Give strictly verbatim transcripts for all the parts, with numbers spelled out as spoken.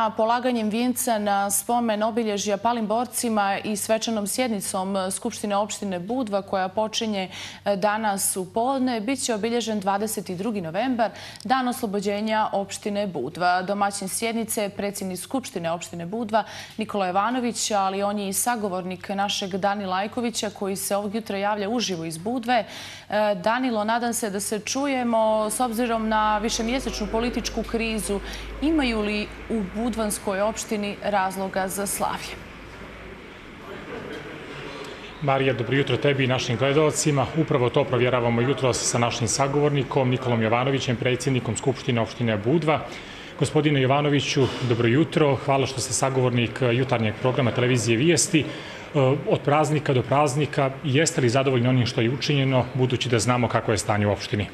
dana polaganjem vijenca na spomen obilježja palim borcima i svečanom sjednicom Skupštine opštine Budva koja počinje danas u podne, bit će obilježen dvadeset drugi novembar, dan oslobođenja opštine Budva. Domaćin sjednice je predsjednik Skupštine opštine Budva Nikola Jovanović, ali on je i sagovornik našeg Danila Ajkovića koji se ovog jutra javlja uživo iz Budve. Danilo, nadam se da se čujemo s obzirom na višemjesečnu političku krizu. Imaju li u budvanskoj opštini razloga za slavlje? Marija, dobro jutro tebi i našim gledalcima. Upravo to provjeravamo jutros sa našim sagovornikom Nikolom Jovanovićem, predsjednikom Skupštine opštine Budva. Gospodine Jovanoviću, dobro jutro. Hvala što ste sagovornik jutarnjeg programa televizije Vijesti. Od praznika do praznika, jeste li zadovoljni onim što je učinjeno, budući da znamo kako je stanje u opštini?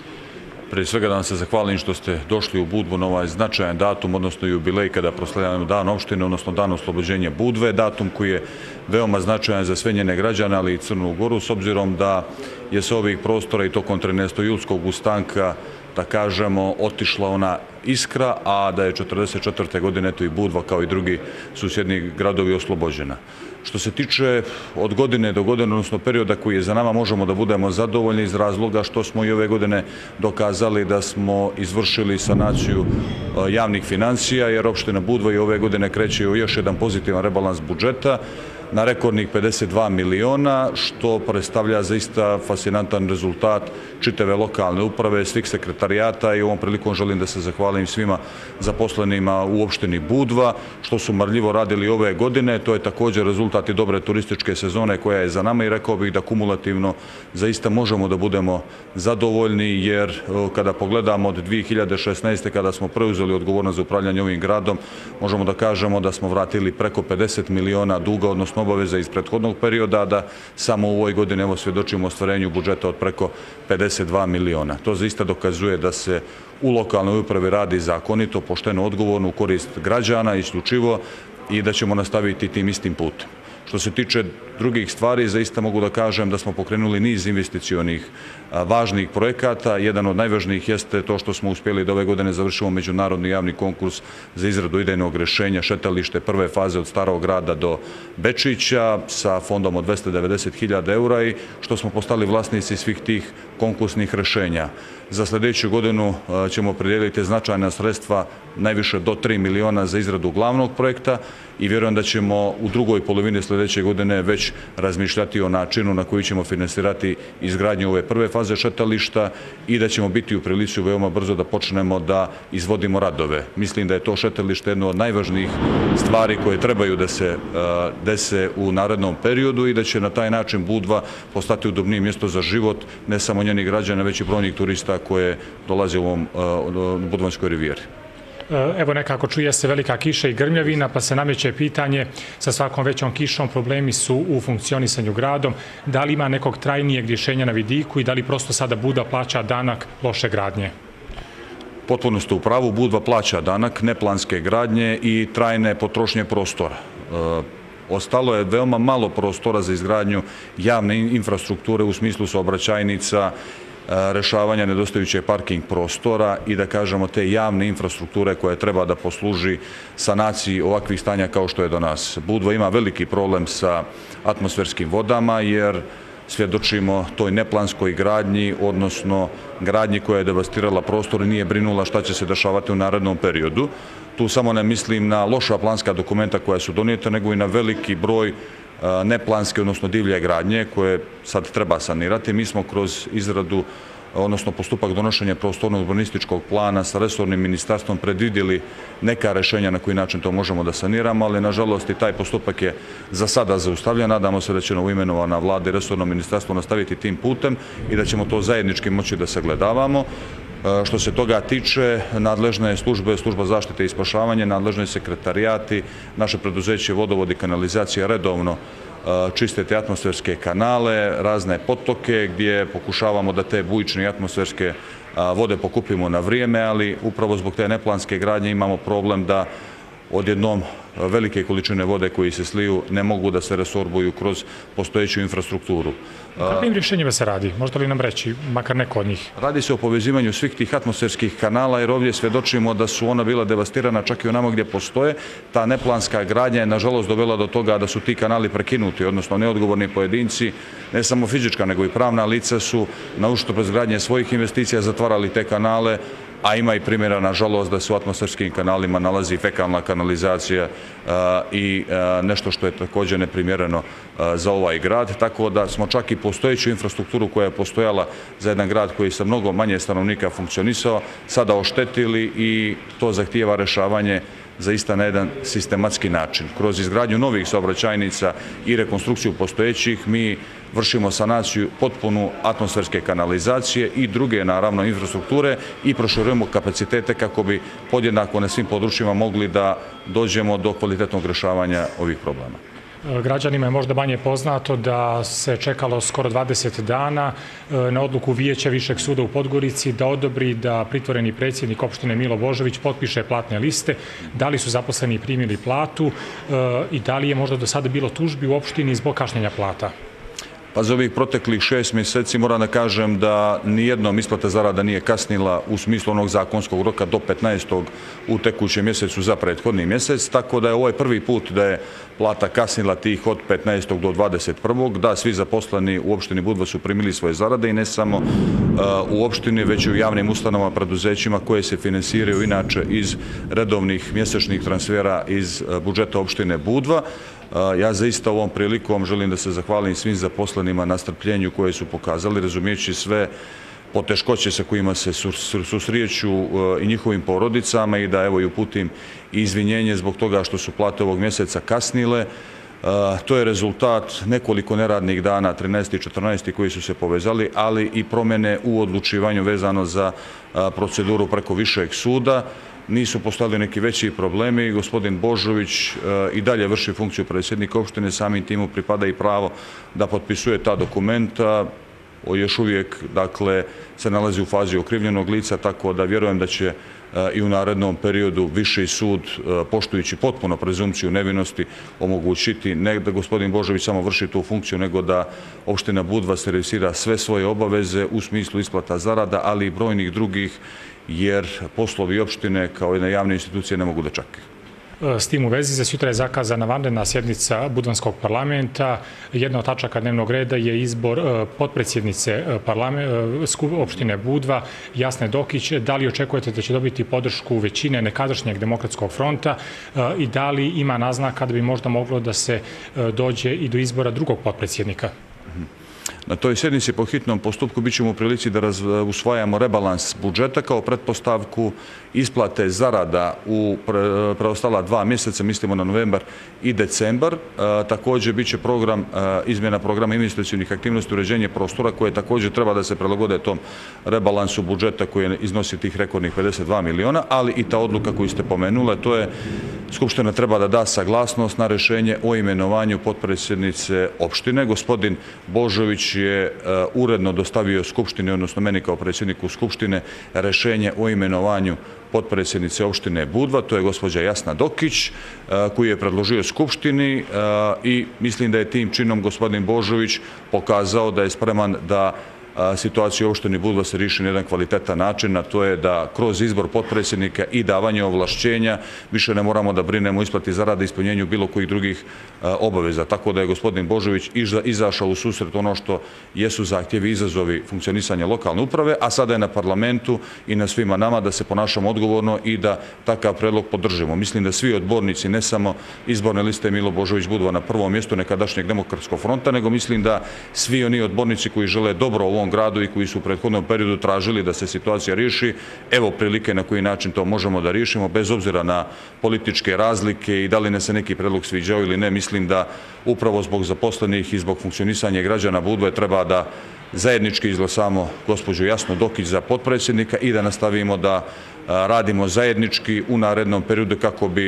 Prije svega da vam se zahvalim što ste došli u Budvu na ovaj značajan datum, odnosno jubilej kada proslavljamo dan opštine, odnosno dan oslobođenja Budve, datum koji je veoma značajan za sve njene građane, ali i Crnu Goru, s obzirom da je sa ovih prostora i tokom trinaestojulskog ustanka, da kažemo, otišla ona iskra, a da je četrdeset četvrte godine to i Budva kao i drugi susjedni gradovi oslobođena. Što se tiče od godine do godine, odnosno perioda koji je za nama, možemo da budemo zadovoljni iz razloga što smo i ove godine dokazali da smo izvršili sanaciju javnih financija, jer opština Budva i ove godine kreće u još jedan pozitivan rebalans budžeta na rekordnih pedeset dva miliona, što predstavlja zaista fascinantan rezultat čitave lokalne uprave, svih sekretarijata, i ovom prilikom želim da se zahvalim svima zaposlenima u opštini Budva, što su marljivo radili ove godine. To je također rezultat i dobre turističke sezone koja je za nama i rekao bih da kumulativno zaista možemo da budemo zadovoljni, jer kada pogledamo od dvije hiljade šesnaeste. kada smo preuzeli odgovornost za upravljanje ovim gradom, možemo da kažemo da smo vratili preko pedeset miliona duga, odnosno obaveza iz prethodnog perioda, da samo u ovoj godini evo svjedočimo ostvarenju budžeta od preko pedeset dva miliona. To zaista dokazuje da se u lokalnoj upravi radi zakonito, pošteno, odgovorno, u korist građana isključivo, i da ćemo nastaviti tim istim putem. Što se tiče drugih stvari, zaista mogu da kažem da smo pokrenuli niz investicionih važnih projekata. Jedan od najvažnijih jeste to što smo uspjeli da ove godine završimo međunarodni javni konkurs za izradu idejnog rješenja šetalište prve faze od Starog grada do Bečića sa fondom od dvesta devedeset hiljada eura, i što smo postali vlasnici svih tih konkursnih rješenja. Za sljedeću godinu ćemo predijeliti značajna sredstva, najviše do tri miliona za izradu glavnog projekta, i vjerujem da ćemo u drugoj polovini sljedeće godine već razmišljati o načinu na koji ćemo finansirati izgradnju ove prve faze šetališta i da ćemo biti u prilici veoma brzo da počnemo da izvodimo radove. Mislim da je to šetalište jedno od najvažnijih stvari koje trebaju da se dese u narednom periodu i da će na taj način Budva postati udobnije mjesto za život, ne samo njenih građana, već i brojnih turista koje dolaze u ovom Budvanskoj rivijeri. Evo, nekako čuje se velika kiša i grmljavina, pa se nameće pitanje, sa svakom većom kišom problemi su u funkcionisanju gradom. Da li ima nekog trajnijeg rješenja na vidiku i da li prosto sada Budva plaća danak loše gradnje? Potpuno ste u pravu, Budva plaća danak neplanske gradnje i trajne potrošnje prostora. Ostalo je veoma malo prostora za izgradnju javne infrastrukture u smislu saobraćajnica, rešavanja nedostajućeg parking prostora i da kažemo te javne infrastrukture koja treba da posluži sanaciji ovakvih stanja kao što je do nas. Budva ima veliki problem sa atmosferskim vodama jer svjedočimo toj neplanskoj gradnji, odnosno gradnji koja je devastirala prostor i nije brinula šta će se dešavati u narednom periodu. Tu samo ne mislim na loša planska dokumenta koja su donijeta, nego i na veliki broj neplanske, odnosno divlje gradnje koje sad treba sanirati. Mi smo kroz izradu, odnosno postupak donošenja prostorno-urbanističkog plana sa resornim ministarstvom predvidjeli neka rješenja na koji način to možemo da saniramo, ali nažalost i taj postupak je za sada zaustavljen. Nadamo se da će novoimenovana vlada i resorno ministarstvo nastaviti tim putem i da ćemo to zajednički moći da sagledavamo. Što se toga tiče, nadležne službe, služba zaštite i spašavanja, nadležne sekretarijati, naše preduzeće Vodovod i kanalizacija redovno čiste te atmosferske kanale, razne potoke gdje pokušavamo da te bujične i atmosferske vode pokupimo na vrijeme, ali upravo zbog te neplanske gradnje imamo problem da odjednom velike količine vode koji se sliju ne mogu da se resorbuju kroz postojeću infrastrukturu. Kakvim rješenjima se radi? Možete li nam reći, makar neko od njih? Radi se o povezivanju svih tih atmosferskih kanala, jer ovdje svjedočimo da su ona bila devastirana čak i onamo gdje postoje. Ta neplanska gradnja je nažalost dovela do toga da su ti kanali prekinuti, odnosno neodgovorni pojedinci, ne samo fizička nego i pravna lica su na uštrb izgradnje svojih investicija zatvarali te kanale, a ima i primjera, nažalost, da se u atmosferskim kanalima nalazi fekalna kanalizacija i nešto što je također neprimjereno za ovaj grad, tako da smo čak i postojeću infrastrukturu koja je postojala za jedan grad koji sa mnogo manje stanovnika funkcionisao, sada oštetili i to zahtijeva rješavanje zaista na jedan sistematski način. Kroz izgradnju novih saobraćajnica i rekonstrukciju postojećih mi vršimo sanaciju potpunu atmosferske kanalizacije i druge, naravno, infrastrukture i proširujemo kapacitete kako bi podjednako na svim područjima mogli da dođemo do kvalitetnog rješavanja ovih problema. Građanima je možda manje poznato da se čekalo skoro dvadeset dana na odluku Vijeća Višeg suda u Podgorici da odobri da pritvoreni predsjednik opštine Milo Božović potpiše platne liste. Da li su zaposleni primili platu i da li je možda do sada bilo tužbi u opštini zbog kašnjenja plata? Pa za ovih proteklih šest mjeseci moram da kažem da nijednom isplata zarada nije kasnila u smislu onog zakonskog roka do petnaestog u tekućem mjesecu za prethodni mjesec, tako da je ovaj prvi put da je plata kasnila tih od petnaestog do dvadeset prvog Da, svi zaposleni u opštini Budva su primili svoje zarade i ne samo u opštini, već i u javnim ustanovama, preduzećima koje se finansiraju inače iz redovnih mjesečnih transfera iz budžeta opštine Budva. Ja zaista ovom prilikom želim da se zahvalim svim zaposlenima na strpljenju koje su pokazali, razumijeći sve poteškoće sa kojima se susreću i njihovim porodicama i da evo i uputim izvinjenje zbog toga što su plate ovog mjeseca kasnile. To je rezultat nekoliko neradnih dana, trinaesti i četrnaesti koji su se povezali, ali i promjene u odlučivanju vezano za proceduru preko Višeg suda. Nisu postojali neki veći problemi. Gospodin Božović i dalje vrši funkciju predsjednika opštine, samim timu pripada i pravo da potpisuje ta dokumenta. Još uvijek, dakle, se nalazi u fazi okrivljenog lica, tako da vjerujem da će i u narednom periodu Viši sud, poštujući potpuno prezumciju nevinosti, omogućiti ne da gospodin Božović samo vrši tu funkciju, nego da opština Budva servisira sve svoje obaveze u smislu isplata zarada, ali i brojnih drugih, jer poslovi opštine kao jedne javne institucije ne mogu da čekaju. S tim u vezi, za sutra je zakazana vanredna sjednica Budvanskog parlamenta. Jedna od tačaka dnevnog reda je izbor potpredsjednice opštine Budva, Jasne Dokić. Da li očekujete da će dobiti podršku većine nekadašnjeg Demokratskog fronta i da li ima naznaka da bi možda moglo da se dođe i do izbora drugog potpredsjednika? Na toj sjednici po hitnom postupku bit ćemo u prilici da usvajamo rebalans budžeta kao pretpostavku isplate zarada u preostala dva mjeseca, mislimo na novembar i decembar. Također bit će program, izmjena programa investicionih aktivnosti, uređenje prostora koje također treba da se prilagode tom rebalansu budžeta koji iznosi tih rekordnih pedeset dva miliona, ali i ta odluka koju ste pomenule, to je Skupština treba da da saglasnost na rješenje o imenovanju potpredsjednice opštine. Gospodin Božović je uredno dostavio Skupštini, odnosno meni kao predsjedniku Skupštine, rješenje o imenovanju potpredsjednice opštine Budva, to je gospođa Jasna Dokić, koju je predložio Skupštini i mislim da je tim činom gospodin Božović pokazao da je spreman da situacija u opštini Budva se riješi na jedan kvalitetan način, a to je da kroz izbor potpredsjednika i davanje ovlašćenja više ne moramo da brinemo o isplati zarada i ispunjenju bilo kojih drugih obaveza. Tako da je gospodin Božović izašao u susret ono što jesu zahtjevi i izazovi funkcionisanja lokalne uprave, a sada je na parlamentu i na svima nama da se ponašamo odgovorno i da takav predlog podržimo. Mislim da svi odbornici, ne samo izborne liste Milo Božović Budva na prvom mjestu nekadašnjeg Demokratskog fronta, nego mislim da svi oni odbornici koji žele dobro ovom gradu i koji su u prethodnom periodu tražili da se situacija riješi, evo prilike na koji način to možemo da riješimo, bez obzira na političke razlike i da li ne se neki predlog sviđao ili ne. Mislim da upravo zbog zaposlenih i zbog funkcionisanja građana Budve treba da zajednički izglasamo gospođu Jasnu Dokić za potpredsjednika i da nastavimo da radimo zajednički u narednom periodu kako bi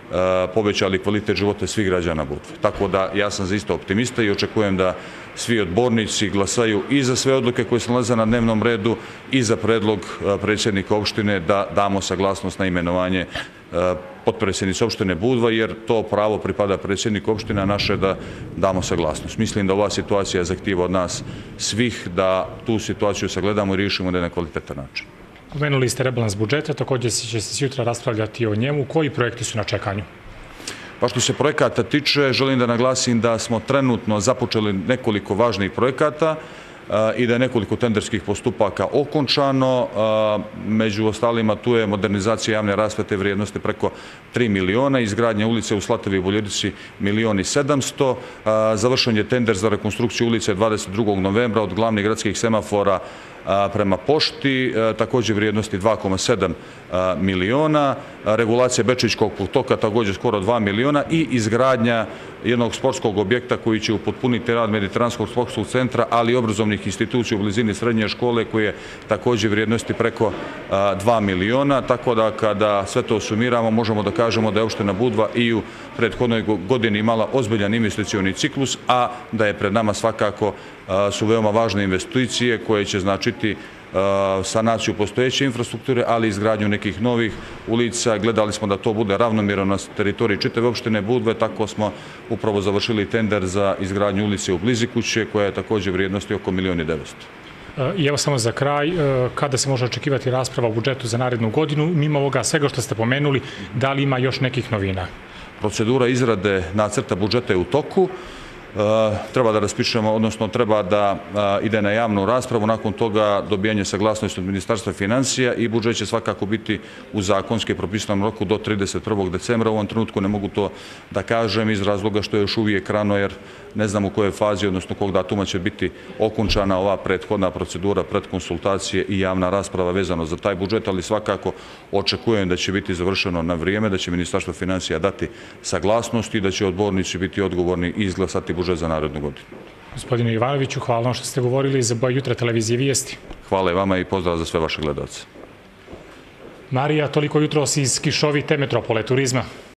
povećali kvalitet života svih građana Budve. Tako da ja sam zaista optimista i očekujem da svi odbornici glasaju i za sve odluke koje se nalaze na dnevnom redu i za predlog predsjednika opštine da damo saglasnost na imenovanje potpredsjednice opštine Budva, jer to pravo pripada predsjedniku opštine, a naše da damo saglasnost. Mislim da ova situacija zahtijeva od nas svih da tu situaciju sagledamo i riješimo na jedan kvalitetan način. Pomenuli ste rebalans budžeta, također će se sutra raspravljati o njemu. Koji projekti su na čekanju? Pa što se projekata tiče, želim da naglasim da smo trenutno započeli nekoliko važnih projekata i da je nekoliko tenderskih postupaka okončano. Među ostalima tu je modernizacija javne rasvete vrijednosti preko tri miliona, izgradnja ulice u Slatovi i Boljarici milion i sedamsto, završen je tender za rekonstrukciju ulice dvadeset drugog novembra od glavnih gradskih semafora prema pošti, također vrijednosti dva zarez sedam miliona, regulacija Bečićkog potoka također skoro dva miliona i izgradnja jednog sportskog objekta koji će upotpuniti rad Mediteranskog sportskog centra, ali i obrazovnih institucija u blizini srednje škole koje je također vrijednosti preko dva miliona, tako da kada sve to sumiramo možemo da kažemo da je opština Budva i u prethodnoj godini imala ozbiljan investicioni ciklus, a da je pred nama svakako su veoma važne investicije koje će značiti sanaciju postojeće infrastrukture, ali i izgradnju nekih novih ulica. Gledali smo da to bude ravnomjerno na teritoriji čitave opštine Budve, tako smo upravo završili tender za izgradnju ulice u blizi kuće, koja je također vrijednosti oko milion i devetsto. I evo samo za kraj, kada se može očekivati rasprava o budžetu za narednu godinu, mimo ovoga svega što ste pomenuli, da li ima još nekih novina? Procedura izrade nacrta budžeta je u toku. Treba da raspišemo, odnosno treba da ide na javnu raspravu, nakon toga dobijanje saglasnosti od Ministarstva financija i budžet će svakako biti u zakonski propisanom roku do trideset prvog decembra. U ovom trenutku ne mogu to da kažem iz razloga što je još uvijek rano, jer ne znam u kojoj fazi, odnosno kog datuma će biti okončana ova prethodna procedura predkonsultacije i javna rasprava vezano za taj budžet, ali svakako očekujem da će biti završeno na vrijeme, da će Ministarstvo financija dati saglasnost i da će odbornici biti odgovorni i izglasati budžet za narednu godinu. Gospodine Jovanoviću, hvala vam što ste govorili za Boja jutra televizije Vijesti. Hvala i vama i pozdrav za sve vaše gledalce. Marija, toliko jutros iz kišovite metropole turizma.